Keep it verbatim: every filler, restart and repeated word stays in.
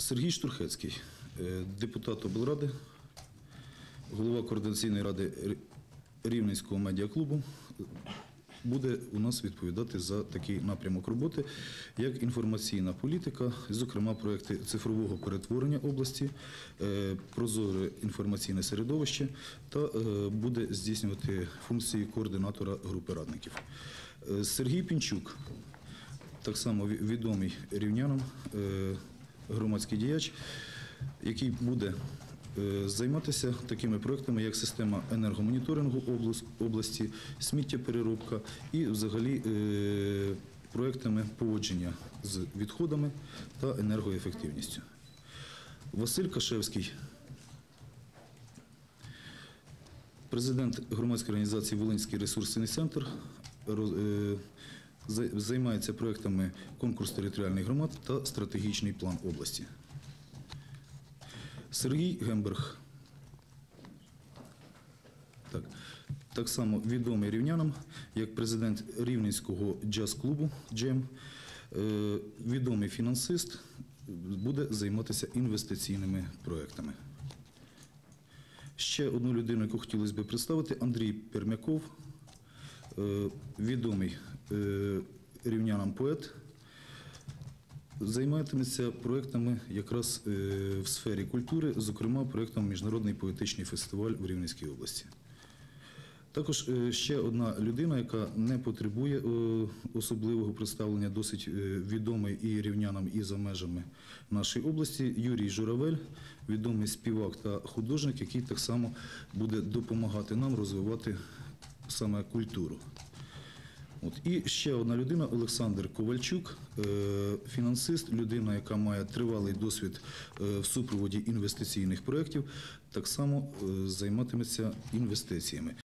Сергій Штурхецький, депутат облради, голова координаційної ради Рівненського медіаклубу, буде у нас відповідати за такий напрямок роботи, як інформаційна політика, зокрема проекти цифрового перетворення області, прозоре інформаційне середовище та буде здійснювати функції координатора групи радників. Сергій Пінчук, так само відомий рівнянам, громадський діяч, який буде займатися такими проектами, як система енергомоніторингу області, сміттєпереробка і взагалі проектами поводження з відходами та енергоефективністю. Василь Кашевський, президент громадської організації «Волинський ресурсний центр», займається проектами конкурс територіальних громад та стратегічний план області. Сергій Гемберг, так, так само відомий рівнянам, як президент Рівненського джаз-клубу «Джем», відомий фінансист, буде займатися інвестиційними проектами. Ще одну людину, яку хотілося б представити, Андрій Пермяков, відомий рівнянам поет, займатиметься проєктами якраз в сфері культури, зокрема проєктом «Міжнародний поетичний фестиваль» в Рівненській області. Також ще одна людина, яка не потребує особливого представлення, досить відомий і рівнянам, і за межами нашої області, Юрій Журавель, відомий співак та художник, який так само буде допомагати нам розвивати саме культуру. От. І ще одна людина, Олександр Ковальчук, фінансист, людина, яка має тривалий досвід в супроводі інвестиційних проєктів, так само займатиметься інвестиціями.